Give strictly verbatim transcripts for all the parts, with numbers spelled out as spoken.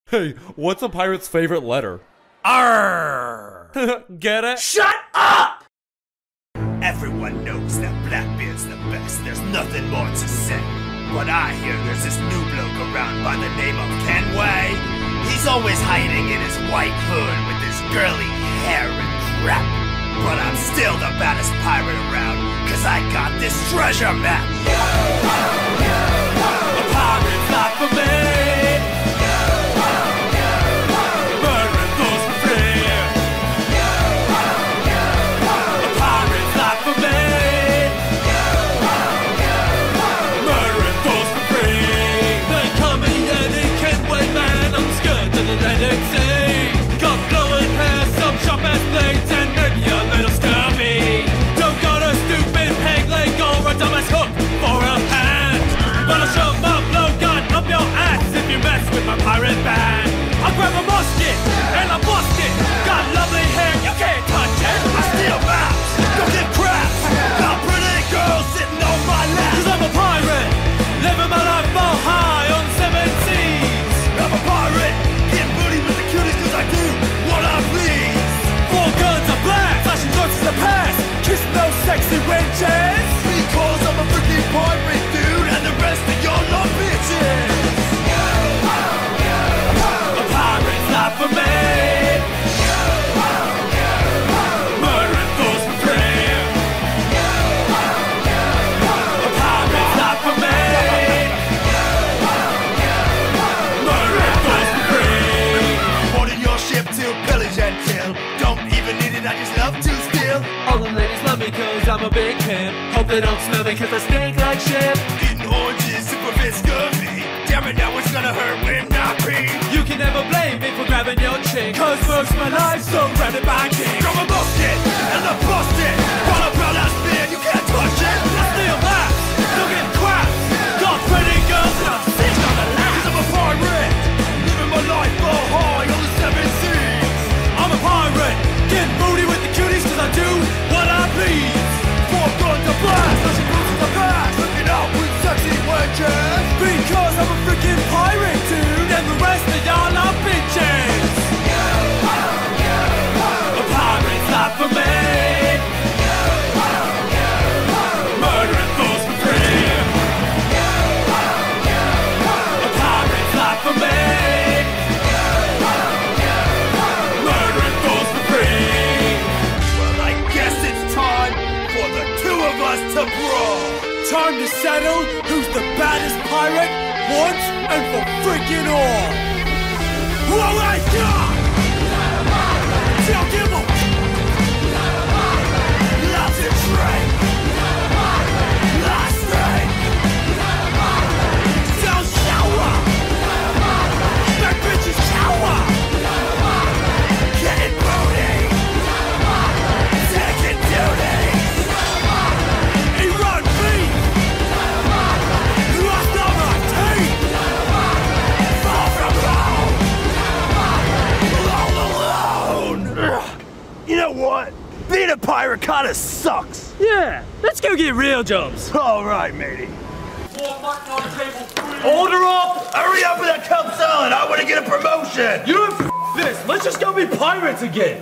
Hey, what's a pirate's favorite letter? Arr! Get it? Shut up! Everyone knows that Blackbeard's the best. There's nothing more to say. But I hear there's this new bloke around by the name of Kenway. He's always hiding in his white hood with his girly hair and crap. But I'm still the baddest pirate around, cause I got this treasure map. Yo, ho, yo, ho. A pirate's not for me. Yo, ho, yo, ho. Murdering goes for free. Yo, ho, yo, ho. A pirate's not for me. Yo, ho, yo, ho. Murdering goes for free. They call me Eddie Kenway, man. I'm scared to the Atlantic Sea. Got glowing hair, some sharp ass blades, and maybe a little scurvy. Don't got a stupid peg leg or a dumbass hook for a hand. But I'll shove my blowgun up your ass if you mess with my pirate band. I'll grab a musket and I'll bust it. Got lovely hair, you can't touch it. I steal maps, don't get craps. Got pretty girls sitting on my lap. Cause I'm a pirate, living my life all high on seven seas. I'm a pirate, getting booty with the cuties cause I do what I please. Four guns are black, flashing drugs is the past. Kissing those sexy wenches. Because I'm a freaking pirate dude and the rest of y'all are bitches. Yo, ho, yo, ho. A pirate's not for me. Yo, ho, yo, ho. Murdering goes for free. Yo, ho, yo, ho. A pirate's not for me. Yo, ho, yo, ho. Murdering goes for free. Boarding your ship to pillage and kill. Don't even need it, I just love to steal. All the ladies love me cause I'm a big pimp. Hope they don't smell me cause I stink like shit. Eating oranges to prevent scurvy. Damn it, now it's gonna hurt when I pee. You can never blame me for grabbing your chick, cause most of my life's surrounded by kings. Throw a musket and I bust it. While a brown ass beard, you can't touch it. I steal maps, don't get crap. Got pretty girls and I'm sick on the lap. Cause I'm a pirate, living my life all high on the seven seas. I'm a pirate, getting booty with the cuties cause I do what I please. Four guns to blast, flashing boots in the past. Looking out with sexy wenches. Because I'm a freaking pirate dude and the rest of y'all are bitches. Yo, ho, yo, ho. A pirate's not for me. Yo, ho, yo, ho. Murdering goes for free. Yo, ho, yo, ho. A pirate's not for me. Yo, ho, yo, ho. Murdering goes for free. Well, I guess it's time for the two of us to brawl. Time to settle who's the baddest pirate once and for freaking all. Who I got? Tell Gibble. Lots of train. Last train. Tell shower. Back bitches shower. Getting booty. Taking duty. He run me. Lost all my teeth. Far from home. All alone. You know what? Being a pirate kinda sucks. Yeah, let's go get real jobs. Alright, matey. Order up! Hurry up with that cup salad! I wanna get a promotion! You don't f this. Let's just go be pirates again.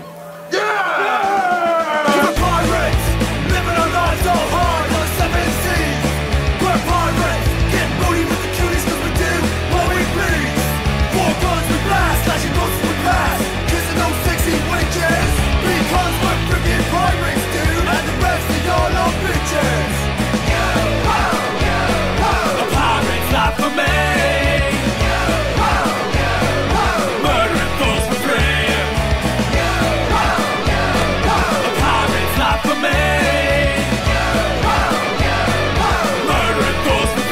Yeah! We're pirates! Living our lives all hard on the seven seas! We're pirates! Getting booty with the cuties cause we do what we please! Four guns we blast, slashing boats we pass, kissing those sexy wenches! Because we're freaking pirates, dude! And the rest of y'all are bitches! Yo, ho, yo, ho! A pirate's not for me! Yo, ho, yo, ho! Murdering goes for free! Yo, ho, yo, ho! A pirate's not for me! Yo, ho, yo, ho! Murdering goes for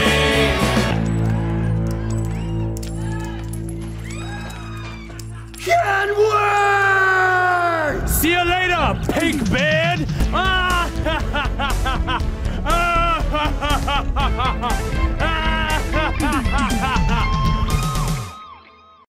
free! Kenway! See you later, pink bed. Ah, ha, ha, ha, ha, ha. Ah, ha, ha, ha, ha, ha.